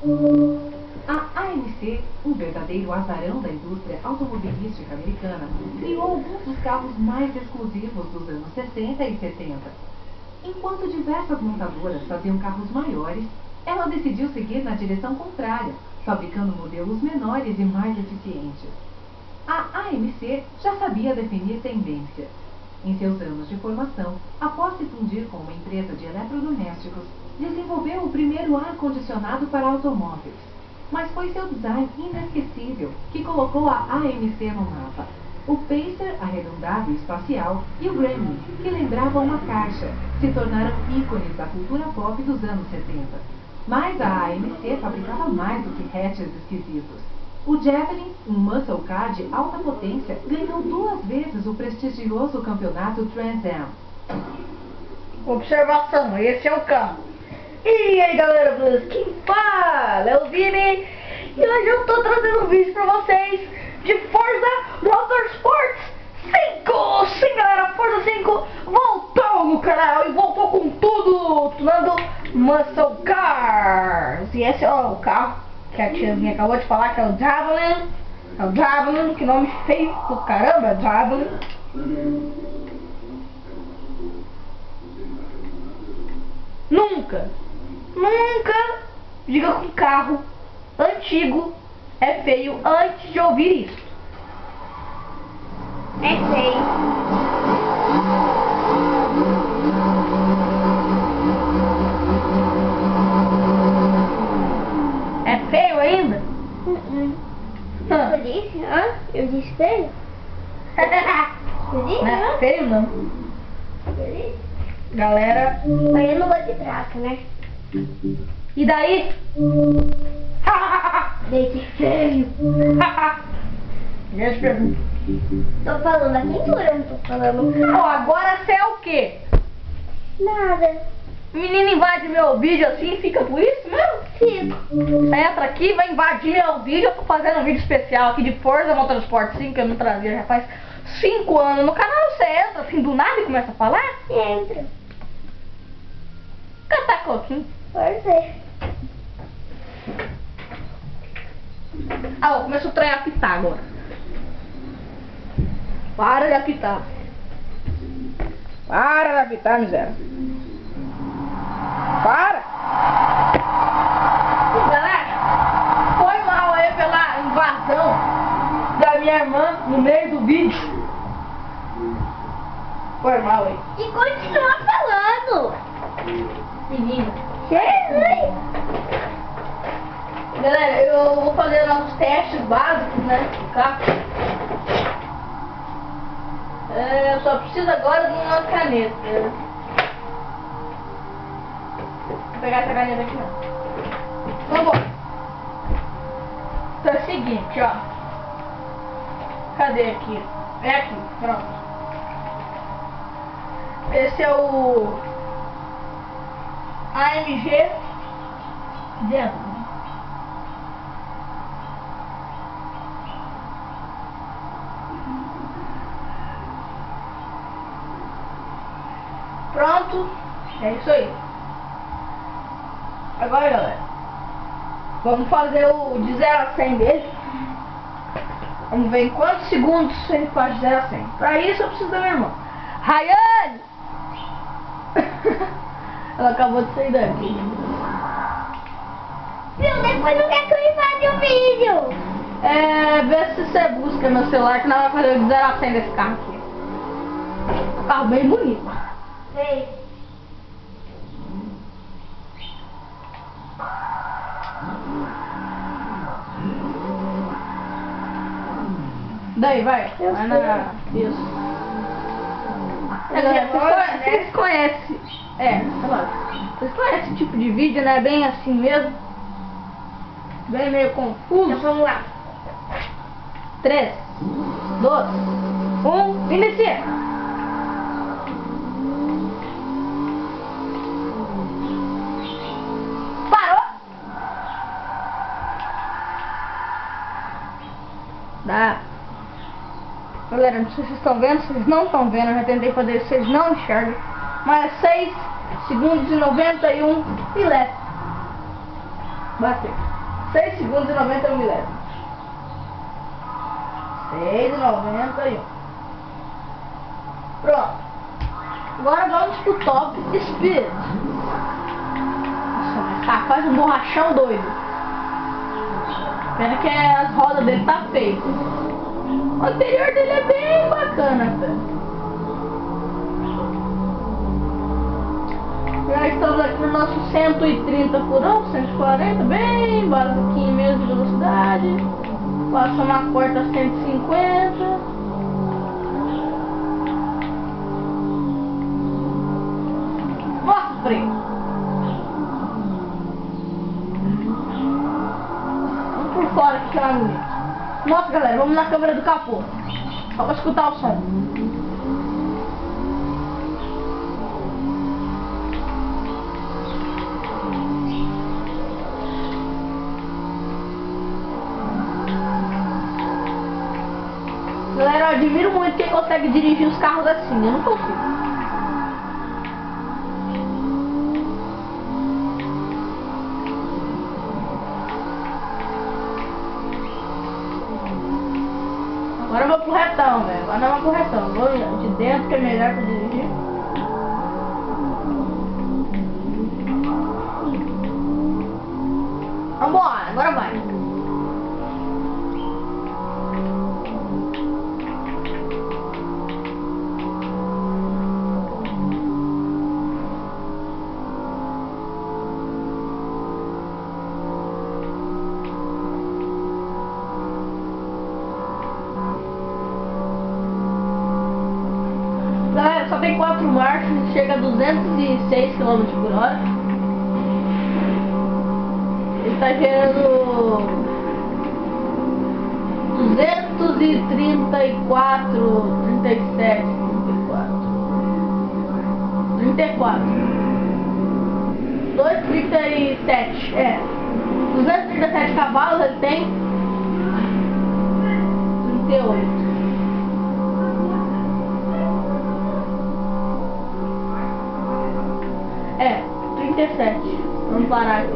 A AMC, um verdadeiro azarão da indústria automobilística americana, criou alguns dos carros mais exclusivos dos anos 60 e 70. Enquanto diversas montadoras faziam carros maiores, ela decidiu seguir na direção contrária, fabricando modelos menores e mais eficientes. A AMC já sabia definir tendências. Em seus anos de formação, após se fundir com uma empresa de eletrodomésticos, desenvolveu o primeiro ar-condicionado para automóveis. Mas foi seu design inesquecível que colocou a AMC no mapa. O Pacer arredondado e espacial e o Gremlin, que lembrava uma caixa, se tornaram ícones da cultura pop dos anos 70. Mas a AMC fabricava mais do que hatches esquisitos. O Javelin, um muscle car de alta potência, ganhou 2 vezes o prestigioso campeonato Trans Am. Observação, esse é o carro. E aí galera, quem fala é o Vini. E hoje eu tô trazendo um vídeo pra vocês de Forza Motorsport 5. Sim galera, Forza 5 voltou no canal e voltou com tudo, tunando Muscle Cars. E esse é o carro que a tiazinha acabou de falar, que é o Javelin. É o Javelin, que nome feio do caramba, é Javelin. Nunca diga que um carro antigo é feio antes de ouvir isso. É feio. É feio ainda? Eu disse? Hã? Eu disse feio? Eu disse? Não é feio não. Eu disse? Galera. Mas eu não vou de traca, né? E daí? Desse feio. Já te pergunto. Tô falando a quentura, eu não tô falando. Ó, agora você é o quê? Nada. Menino invade meu vídeo assim, fica por isso mesmo? Fico. Entra aqui, vai invadir meu vídeo. Eu tô fazendo um vídeo especial aqui de Forza Motorsport 5, que eu não trazia já faz 5 anos. No canal você entra assim do nada e começa a falar? Entra. Cantar coquinho. Pode ser. Ah, ó, começou o trem a apitar agora. Para de apitar. Para de apitar, miséria. Para! Galera, foi mal aí pela invasão da minha irmã no meio do vídeo. Foi mal aí. E continua falando. Menina. Jesus. Galera, eu vou fazer nossos testes básicos, né, do carro. Eu só preciso agora de uma caneta. Vou pegar essa caneta aqui não. Então bom. Então é o seguinte, ó. Cadê aqui? É aqui, pronto. Esse é o AMG dentro. Pronto, é isso aí. Agora galera, vamos fazer o de 0 a 100 dele. Vamos ver em quantos segundos ele faz de 0 a 100. Pra isso eu preciso da minha irmã Rayane. Ela acabou de sair daqui. Viu? Depois não quer que eu invade o vídeo. Vê se você busca meu celular, que nós vamos fazer o de 0 a 100 desse carro aqui. Um carro bem bonito. Ei. Daí, vai. Eu Vai sei. na... Isso. Galera, vocês conhecem... Vocês conhecem esse tipo de vídeo, né? Bem assim mesmo. Bem meio confuso. Então vamos lá. 3, 2, 1, inicia! Parou! Dá! Galera, não sei se vocês estão vendo, se vocês não estão vendo, eu já tentei fazer isso, vocês não enxergam. Mas 6 segundos e 91 e leve. Bateu. 6 segundos e 90 milésimos. 6,91. Pronto. Agora vamos pro top speed. Nossa, mas tá quase um borrachão doido. Pena que as rodas dele tá feio. O interior dele é bem bacana, velho. Já estamos aqui no nosso 130 por hora, 140, bem basiquinho mesmo de velocidade. Passamos a porta a 150. Mostra o freio. Vamos por fora que tá bonito. Nossa, galera, vamos na câmera do capô. Só pra escutar o som. Galera, eu admiro muito quem consegue dirigir os carros assim, eu não consigo. Agora eu vou pro retão, velho. Agora não vou pro retão. Vou de dentro que é melhor pra dirigir. Vambora, agora vai. Galera, só tem 4 marchas, chega a 206 km por hora. Ele tá gerando 234, 37, 34. 237, 237 cavalos ele tem. 38. É, 37. Vamos parar aqui.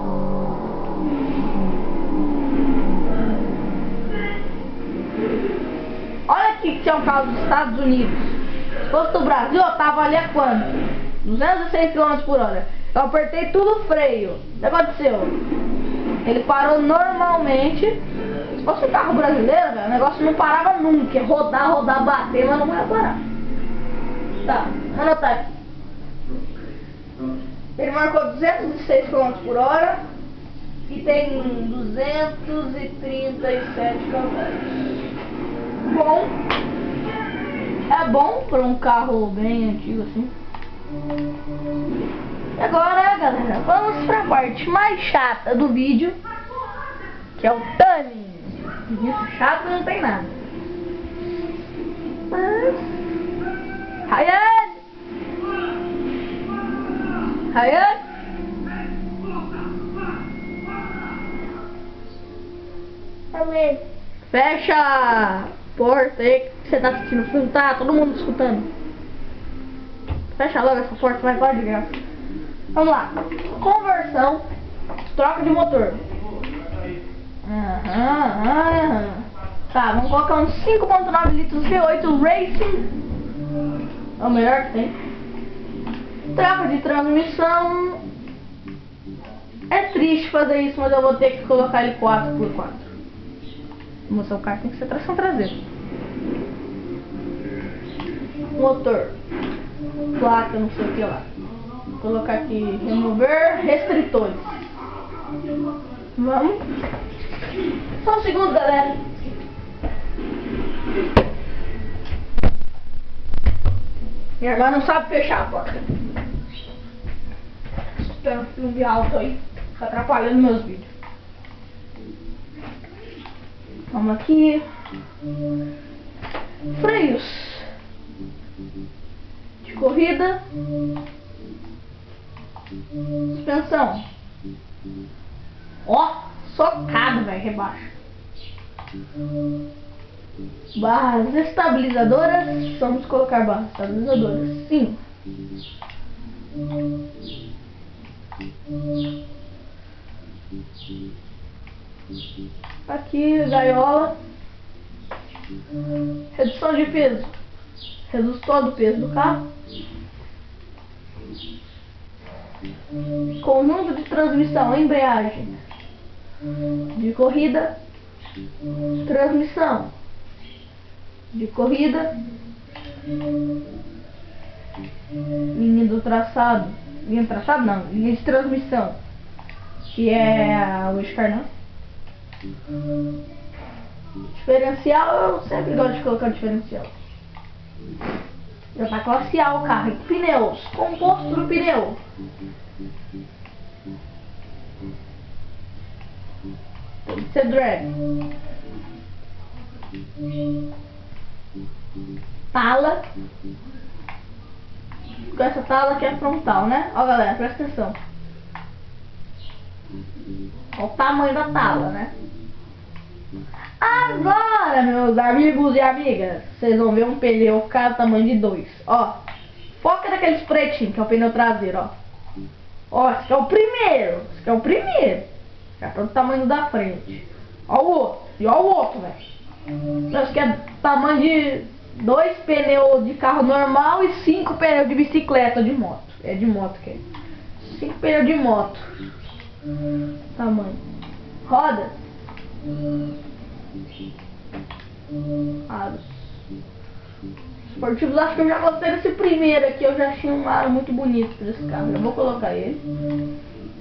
Olha aqui que tinha um carro dos Estados Unidos. Se fosse do Brasil, eu tava ali a quanto? 206 km por hora. Eu apertei tudo o freio. O que aconteceu? Ele parou normalmente. Se fosse um carro brasileiro, velho, o negócio não parava nunca. Rodar, bater, mas não ia parar. Tá, vamos anotar aqui. Ele marcou 206 km por hora e tem 237 cavalos. Bom, é bom para um carro bem antigo assim. E agora, galera, vamos para a parte mais chata do vídeo, que é o tuning. Isso chato não tem nada. Mas... Ryan! Ryan? Também. Fecha a porta aí que você tá assistindo o filme, tá todo mundo escutando. Fecha logo essa porta, vai embora de graça. Vamos lá. Conversão, troca de motor. Tá, vamos colocar uns 5.9 litros V8 Racing. É o melhor que tem. Troca de transmissão. É triste fazer isso, mas eu vou ter que colocar ele 4x4. O seu carro tem que ser tração traseira. Motor. Placa, não sei o que lá. Vou colocar aqui, remover restritores. Vamos. Só um segundo, galera. Minha irmã não sabe fechar a porta. Tem um filme alto aí, tá atrapalhando meus vídeos. Vamos aqui. Freios de corrida. Suspensão. Ó, socado, velho, rebaixa. Barras estabilizadoras. Vamos colocar barras estabilizadoras. Sim. Aqui, gaiola. Redução de peso. Reduz todo o peso do carro. Conjunto de transmissão, embreagem. De corrida. Transmissão. De corrida. Linha do traçado. Linha do traçado não, linha de transmissão. Que é o escarnão. Diferencial, eu sempre gosto de colocar diferencial. Já tá classe A o carro. E pneus, composto do pneu. Tem que ser drag. Tala. Com essa tala que é frontal, né? Ó galera, presta atenção. Olha o tamanho da tala, né? Agora, meus amigos e amigas, vocês vão ver um pneu ficar do tamanho de 2. Ó, foca naqueles pretinhos, que é o pneu traseiro, ó. Ó, esse aqui é o primeiro. Esse aqui é o primeiro. Já tá do tamanho da frente. Ó o outro. E ó o outro, velho. Esse aqui é do tamanho de 2 pneus de carro normal e 5 pneus de bicicleta, de moto. É de moto que é. 5 pneus de moto. Tamanho. Roda. Aros. Esportivos, acho que eu já gostei desse primeiro aqui. Eu já achei um aro muito bonito pra esse carro. Eu vou colocar ele.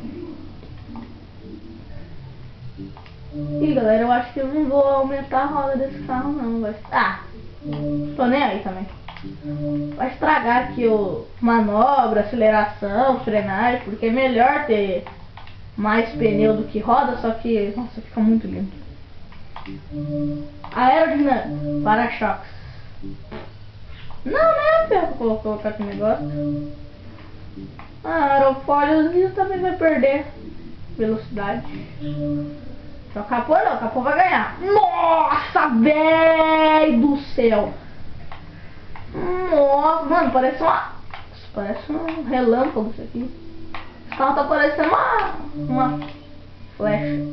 E galera, eu acho que eu não vou aumentar a roda desse carro não. Vai... Ah, tô nem aí também. Vai estragar aqui o manobra, aceleração, frenagem, porque é melhor ter mais pneu do que roda, só que, nossa, fica muito lindo. Aerodinâmica, para-choques. Não, né, Pedro? Vou colocar aqui o negócio. Aerofóliozinho também vai perder velocidade. Só capô não, capô vai ganhar. Nossa, velho do céu. Nossa, mano, parece um relâmpago isso aqui. Esse carro tá parecendo uma flecha.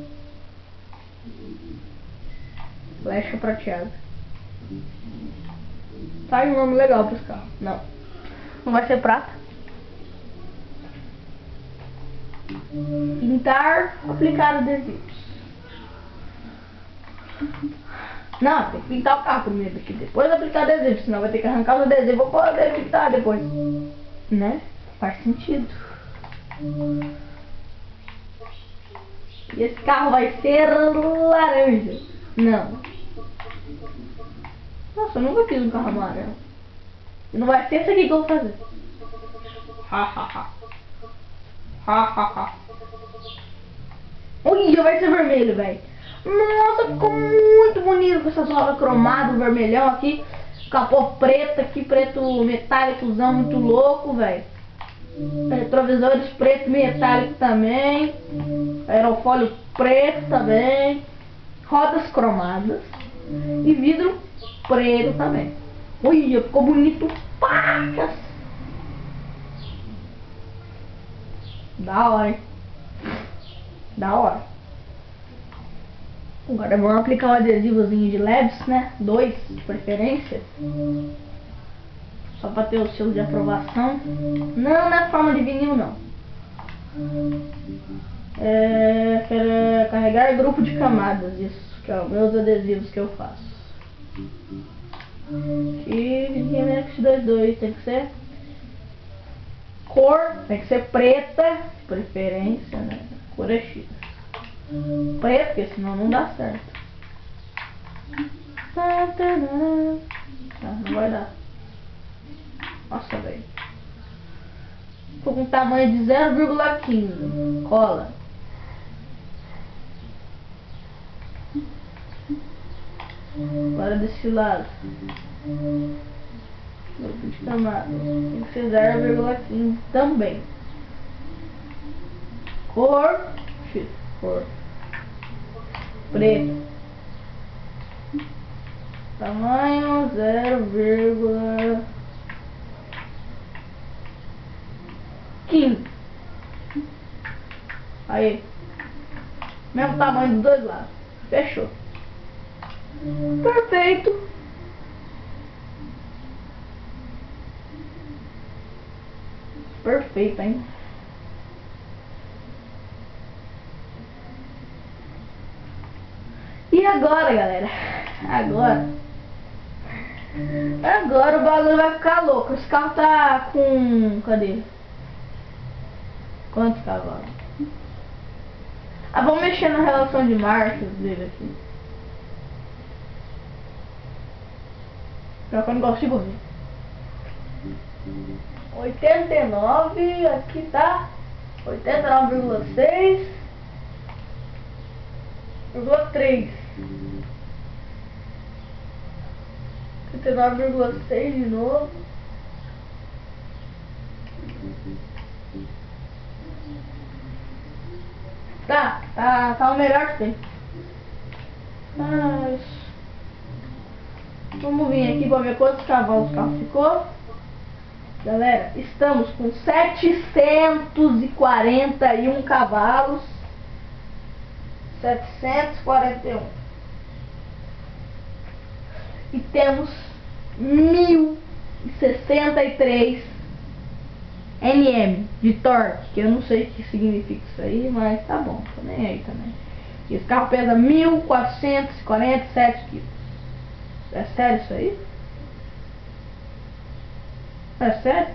Flecha prateada. Tá um nome legal pra esse carro. Não. Não vai ser prata. Pintar, aplicar adesivos. Não, tem que pintar o carro primeiro aqui, depois aplicar adesivo, senão vai ter que arrancar os adesivos para poder pintar depois. Né? Faz sentido. E esse carro vai ser laranja. Não. Nossa, eu nunca fiz um carro amarelo. Não vai ser esse aqui que eu vou fazer. Ha ha ha. Ha ha ha. Olha, vai ser vermelho, velho. Nossa, ficou muito bonito com essas rodas cromadas, vermelhão aqui. Capô preto aqui, preto metálicozão, muito louco, velho. Retrovisores preto metálico também. Aerofólio preto também. Rodas cromadas. E vidro preto também. Olha, ficou bonito, pacas. Da hora, hein? Da hora. Agora vamos aplicar um adesivozinho de LEDs, né? 2 de preferência. Só para ter o selo de aprovação. Não na forma de vinil, não. Quero carregar grupo de camadas. Isso, que é os meus adesivos que eu faço. E X22 tem que ser cor, tem que ser preta, de preferência, né? Cor é X. Preto, porque senão não dá certo. Não vai dar. Nossa, velho. Tô com tamanho de 0,15. Cola. Agora desse lado. Grupo de camadas. Tem que ser 0,15 também. Cor. X. Cor. Preto. Tamanho 0,15. Aí. Mesmo tamanho dos dois lados. Fechou. Perfeito. Perfeito, hein? E agora, galera? Agora o bagulho vai ficar louco. Esse carro tá com... Cadê? Quantos cavalos? Ah, vamos mexer na relação de marchas dele aqui. Pior que eu não gosto de correr. 89, aqui tá 89,6, 3. 89,6 de novo. Tá o melhor que tem. Mas vamos vir aqui pra ver quantos cavalos o carro ficou. Galera, estamos com 741 cavalos. 741. E temos 1063 Nm de torque, que eu não sei o que significa isso aí, mas tá bom, tô nem aí também. E esse carro pesa 1447 quilos. É sério isso aí? É sério?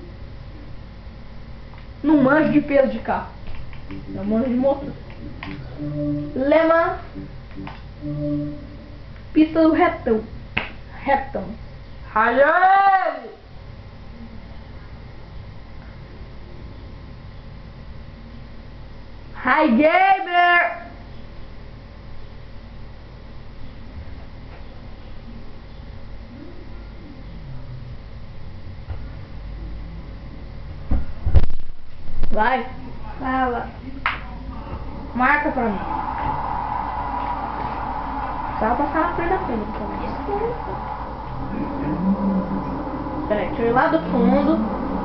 Não manjo de peso de carro. Eu manjo de motor. Lema. Pista do retão. Rayane! Hi Gamer! Vai, fala. Marca pra mim. Só passar na frente da frente também. Peraí, deixa eu ir lá do fundo.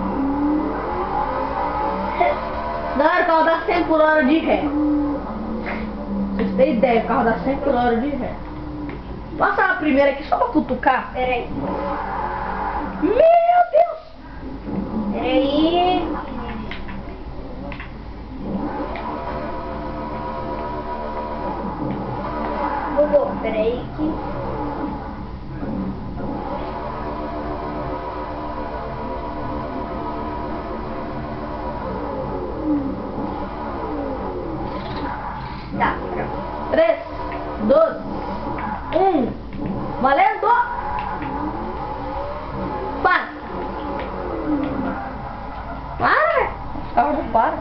Galera, o carro dá 100 por hora de ré. Vocês têm ideia, o carro dá 100 por hora de ré. Vou passar a primeira aqui só pra cutucar. Peraí. Meu Deus! Peraí. Bugou, peraí que... Tá, pronto. 3, 2, 1. Valendo! Para! Para! Os carros não param.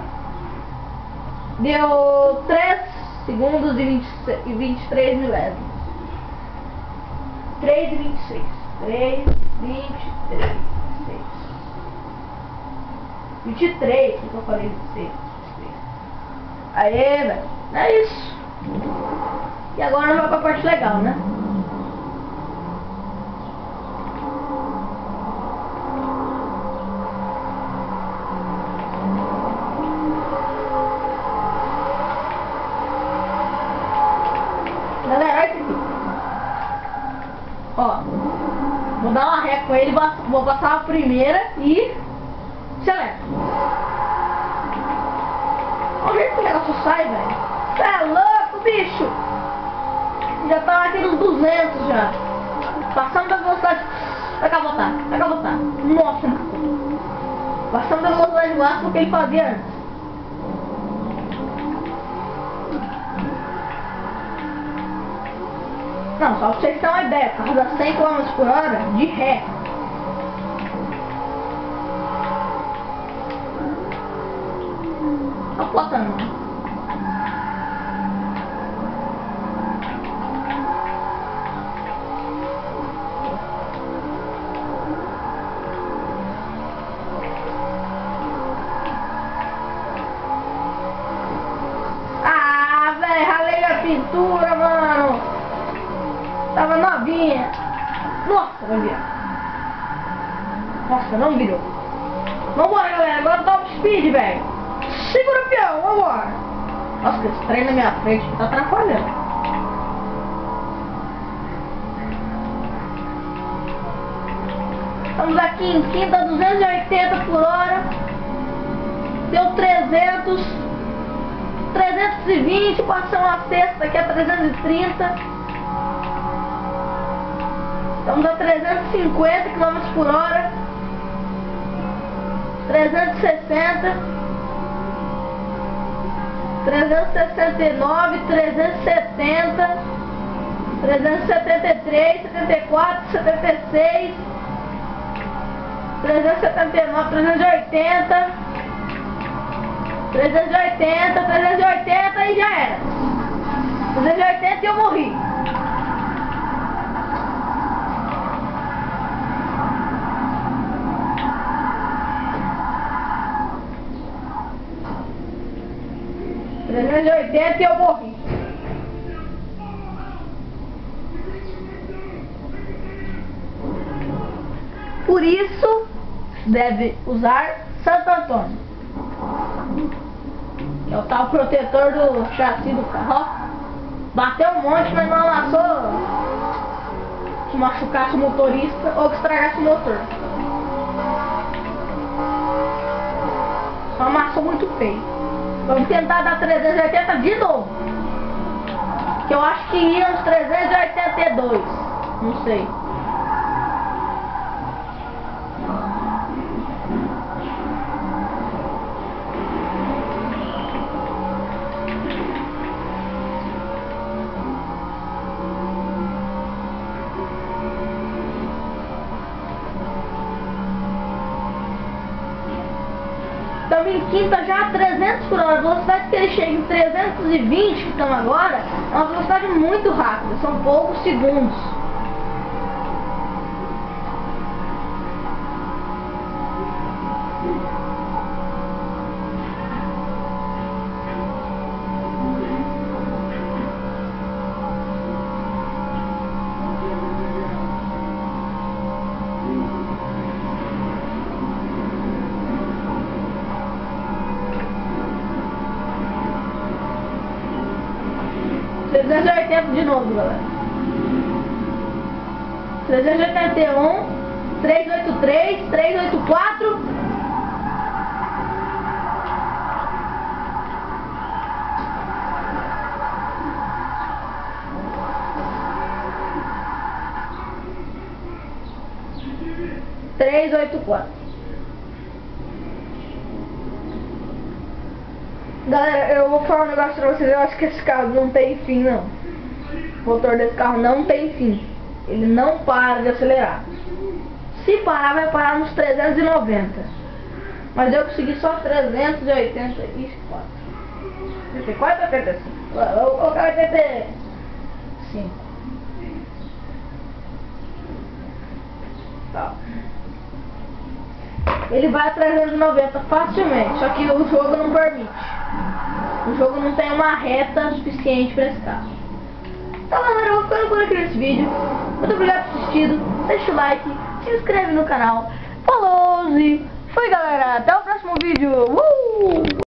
Deu 3 segundos e 23 milésimos. 3 e 26. 3, 23. 23, que eu falei 26. Aê, velho. É isso. E agora vai pra parte legal, né? Galera, olha isso aqui. Ó, vou dar uma ré com ele, vou passar a primeira e acelera. Olha o jeito que o negócio sai, velho. Você é louco, bicho. Já tá aqui nos 200 já. Passando da velocidade. Vai cá voltar. Nossa, passando da velocidade máxima que ele fazia antes. Não, só pra vocês terem uma ideia, o carro dá 100 km por hora de ré. Não plota não. Ah, velho, ralei a pintura, mano. Tava novinha. Nossa, vai virar. Nossa, não virou. Vambora, galera. Agora top speed, velho. Segura o peão, vambora. Nossa, esse trem na minha frente tá atrapalhando. Estamos aqui em quinta, 280 por hora. Deu 300. 320, passamos a sexta, aqui a 330. Estamos a 350 km por hora. 360. 369, 370. 373, 74, 76. 379, 380, 380, 380 e já era. 380 e eu morri. E eu morri. Por isso, deve usar Santo Antônio, que é o tal protetor do chassi do carro. Bateu um monte, mas não amassou que machucasse o motorista ou que estragasse o motor. Só amassou muito feio. Vamos tentar dar 380 de novo, que eu acho que ia uns 382, não sei. Estamos em quinta já a 300 por hora. A velocidade que ele chega em 320, que estamos agora, é uma velocidade muito rápida, são poucos segundos. De novo, galera. 381, 383, 384. Galera, eu vou falar um negócio pra vocês. Eu acho que esse carro não tem fim, não. O motor desse carro não tem fim. Ele não para de acelerar. Se parar, vai parar nos 390. Mas eu consegui só 384. 84 ou 85? Vou colocar 85. Tá. Ele vai a 390 facilmente. Só que o jogo não permite. O jogo não tem uma reta suficiente para esse carro. Então galera, eu vou ficando por aqui nesse vídeo. Muito obrigado por ter assistido. Deixa o like, se inscreve no canal. Falou! Foi galera, até o próximo vídeo.